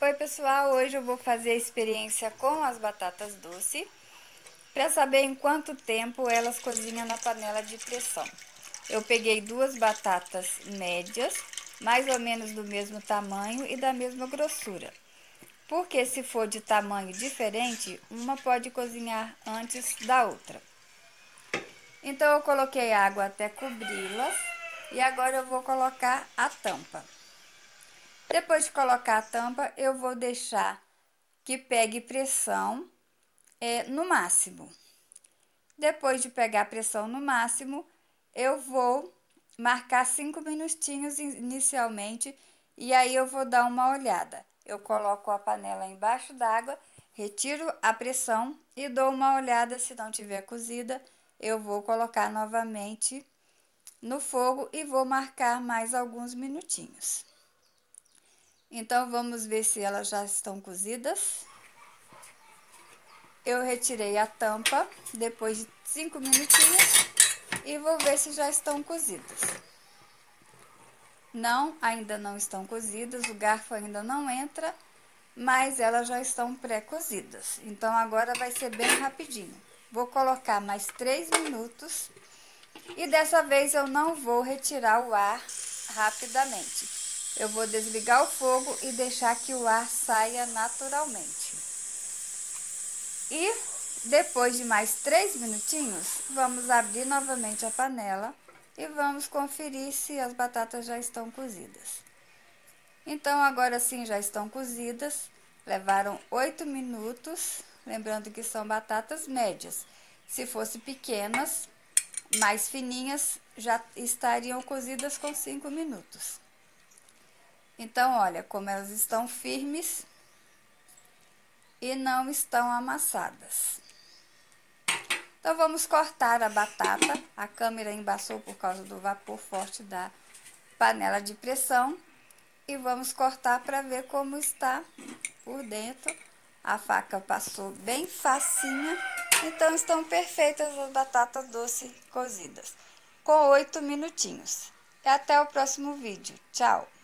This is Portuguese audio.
Oi pessoal, hoje eu vou fazer a experiência com as batatas doces para saber em quanto tempo elas cozinham na panela de pressão. Eu peguei duas batatas médias, mais ou menos do mesmo tamanho e da mesma grossura. Porque se for de tamanho diferente, uma pode cozinhar antes da outra. Então eu coloquei água até cobri-las e agora eu vou colocar a tampa. Depois de colocar a tampa, eu vou deixar que pegue pressão no máximo. Depois de pegar pressão no máximo, eu vou marcar 5 minutinhos inicialmente e aí eu vou dar uma olhada. Eu coloco a panela embaixo d'água, retiro a pressão e dou uma olhada. Se não tiver cozida, eu vou colocar novamente no fogo e vou marcar mais alguns minutinhos. Então, vamos ver se elas já estão cozidas. Eu retirei a tampa depois de 5 minutinhos e vou ver se já estão cozidas. Não, ainda não estão cozidas, o garfo ainda não entra, mas elas já estão pré-cozidas. Então, agora vai ser bem rapidinho. Vou colocar mais 3 minutos e dessa vez eu não vou retirar o ar rapidamente. Eu vou desligar o fogo e deixar que o ar saia naturalmente. E depois de mais 3 minutinhos, vamos abrir novamente a panela e vamos conferir se as batatas já estão cozidas. Então, agora sim já estão cozidas, levaram 8 minutos, lembrando que são batatas médias. Se fossem pequenas, mais fininhas, já estariam cozidas com 5 minutos. Então, olha como elas estão firmes e não estão amassadas. Então, vamos cortar a batata. A câmera embaçou por causa do vapor forte da panela de pressão. E vamos cortar para ver como está por dentro. A faca passou bem facinha. Então, estão perfeitas as batatas doces cozidas. Com 8 minutinhos. E até o próximo vídeo. Tchau!